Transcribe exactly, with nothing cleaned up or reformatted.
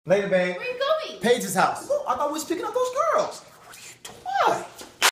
Later, babe. Where are you going? Paige's house. Oh, I thought we was picking up those girls.